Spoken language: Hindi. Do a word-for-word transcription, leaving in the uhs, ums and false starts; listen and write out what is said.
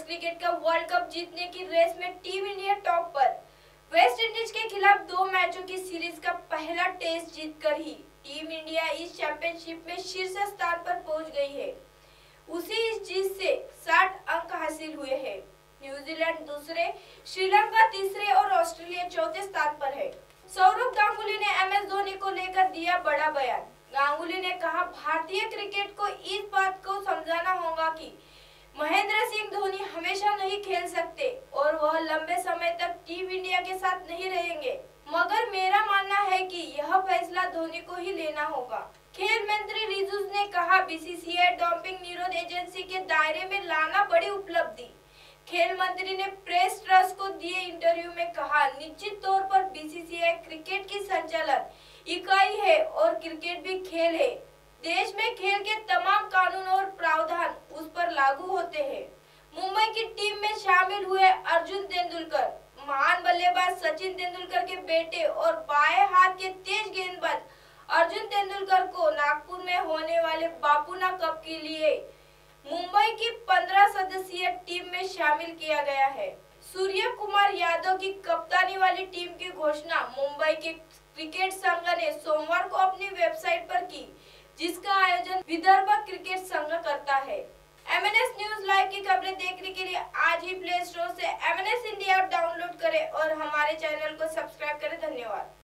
क्रिकेट का वर्ल्ड कप जीतने की रेस में टीम इंडिया टॉप पर। वेस्ट इंडीज के खिलाफ दो मैचों की सीरीज का पहला टेस्ट जीतकर ही टीम इंडिया इस चैंपियनशिप में शीर्ष स्थान पर पहुंच गई है। उसी इस जीत से साठ अंक हासिल हुए हैं। न्यूजीलैंड दूसरे, श्रीलंका तीसरे और ऑस्ट्रेलिया चौथे स्थान पर है। सौरव गांगुली ने एम एस धोनी को लेकर दिया बड़ा बयान। गांगुली ने कहा, भारतीय क्रिकेट को इस बात को समझाना होगा कि महेंद्र सिंह धोनी हमेशा नहीं खेल सकते और वह लंबे समय तक टीम इंडिया के साथ नहीं रहेंगे, मगर मेरा मानना है कि यह फैसला धोनी को ही लेना होगा। खेल मंत्री रिजिजू ने कहा, B C C I doping निरोध एजेंसी के दायरे में लाना बड़ी उपलब्धि। खेल मंत्री ने प्रेस ट्रस्ट को दिए इंटरव्यू में कहा, निश्चित तौर पर बी सी सी आई क्रिकेट की संचालन इकाई है और क्रिकेट भी खेल है। देश में खेल के तमाम कानून और प्रावधान उस पर लागू होते हैं। मुंबई की टीम में शामिल हुए अर्जुन तेंदुलकर, महान बल्लेबाज सचिन तेंदुलकर के बेटे और बाएं हाथ के तेज गेंदबाज अर्जुन तेंदुलकर को नागपुर में होने वाले बापूना कप के लिए मुंबई की पंद्रह सदस्यीय टीम में शामिल किया गया है। सूर्य कुमार यादव की कप्तानी वाली टीम की घोषणा मुंबई के क्रिकेट संघ ने सोमवार को अपनी वेबसाइट पर की, जिसका आयोजन विदर्भ क्रिकेट संघ करता है। M N S news live की खबरें देखने के लिए आज ही प्ले स्टोर से M N S India app download करें और हमारे चैनल को सब्सक्राइब करें। धन्यवाद।